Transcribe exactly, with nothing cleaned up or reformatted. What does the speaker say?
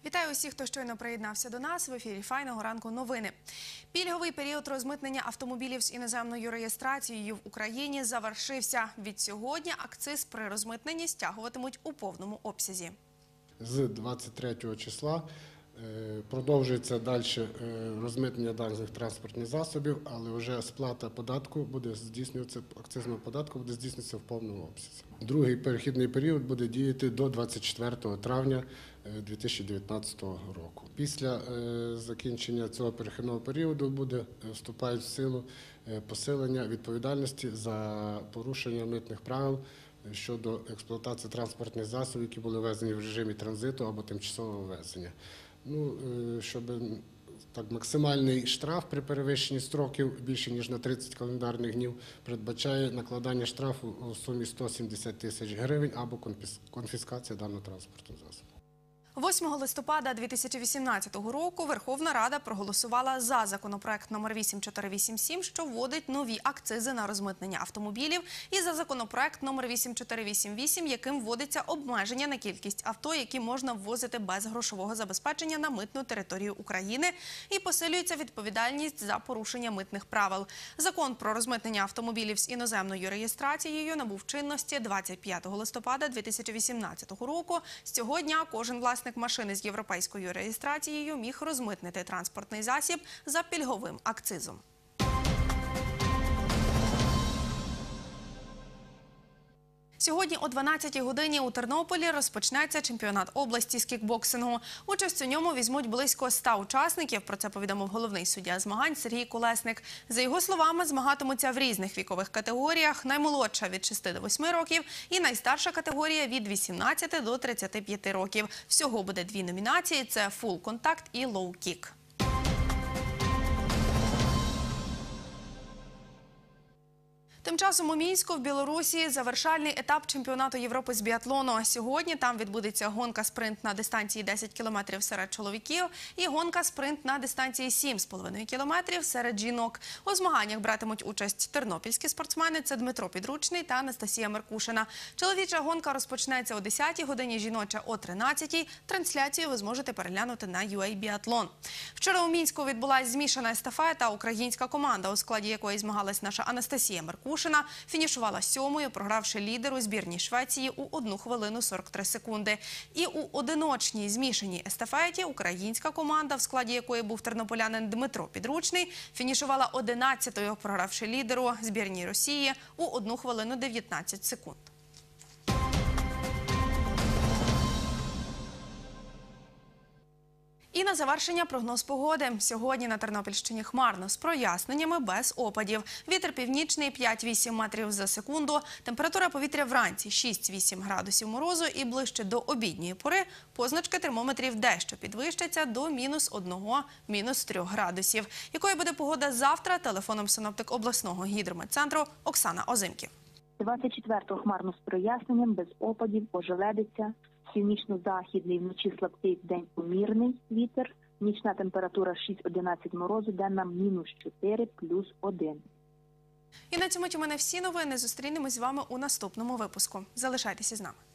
Вітаю усіх, хто щойно приєднався до нас. В ефірі «Файного ранку» новини. Пільговий період розмитнення автомобілів з іноземною реєстрацією в Україні завершився. Від сьогодні акциз при розмитненні стягуватимуть у повному обсязі. З двадцять третього числа продовжується далі розмитнення даних транспортних засобів, але вже сплата податку буде здійснюватися, акцизного податку буде здійснюватися в повному обсязі. Другий перехідний період буде діяти до двадцять четвертого травня дві тисячі дев'ятнадцятого року. Після закінчення цього перехідного періоду буде вступають в силу посилення відповідальності за порушення митних правил щодо експлуатації транспортних засобів, які були ввезені в режимі транзиту або тимчасового ввезення. Ну, щоб так, максимальний штраф при перевищенні строків більше ніж на тридцять календарних днів передбачає накладання штрафу у сумі сто сімдесят тисяч гривень або конфіскація даного транспортного засобу. восьмого листопада дві тисячі вісімнадцятого року Верховна Рада проголосувала за законопроект номер вісім чотири вісім сім, що вводить нові акцизи на розмитнення автомобілів, і за законопроект номер вісім чотири вісім вісім, яким вводиться обмеження на кількість авто, які можна ввозити без грошового забезпечення на митну територію України, і посилюється відповідальність за порушення митних правил. Закон про розмитнення автомобілів з іноземною реєстрацією набув чинності двадцять п'ятого листопада дві тисячі вісімнадцятого року. З цього дня кожен власник машини з європейською реєстрацією міг розмитнити транспортний засіб за пільговим акцизом. Сьогодні о дванадцятій годині у Тернополі розпочнеться чемпіонат області з кікбоксингу. Участь у ньому візьмуть близько ста учасників, про це повідомив головний суддя змагань Сергій Колесник. За його словами, змагатимуться в різних вікових категоріях, наймолодша – від шести до восьми років і найстарша категорія – від вісімнадцяти до тридцяти п'яти років. Всього буде дві номінації – це фул-контакт і лоу-кік. Тим часом у Мінську в Білорусі завершальний етап чемпіонату Європи з біатлону. Сьогодні там відбудеться гонка-спринт на дистанції десять кілометрів серед чоловіків і гонка-спринт на дистанції сім з половиною кілометрів серед жінок. У змаганнях братимуть участь тернопільські спортсмени – це Дмитро Підручний та Анастасія Меркушина. Чоловіча гонка розпочнеться о десятій годині, жіноча – о тринадцятій. Трансляцію ви зможете переглянути на ю ей Біатлон. Вчора у Мінську відбулась змішана естафета. Українська команда, у складі якої змагалась наша Анастасія Меркушина, фінішувала сьомою, програвши лідеру збірній Швеції у одну хвилину сорок три секунди. І у одиночній змішаній естафеті українська команда, в складі якої був тернополянин Дмитро Підручний, фінішувала одинадцятою, програвши лідеру збірній Росії у одну хвилину дев'ятнадцять секунд. І на завершення прогноз погоди. Сьогодні на Тернопільщині хмарно, з проясненнями, без опадів. Вітер північний п'ять-вісім метрів за секунду. Температура повітря вранці шість-вісім градусів морозу і ближче до обідньої пори позначки термометрів дещо підвищаться до мінус одного, мінус трьох градусів. Якою буде погода завтра? Телефоном синоптик обласного гідрометцентру Оксана Озимків. двадцять четвертого хмарно з проясненням, без опадів, ожеледиться. Північно-західний, вночі слабкий, вдень помірний вітер. Нічна температура шість-одинадцять морозу, денна мінус чотири, плюс один. І на цьому у мене всі новини. Зустрінемось з вами у наступному випуску. Залишайтеся з нами.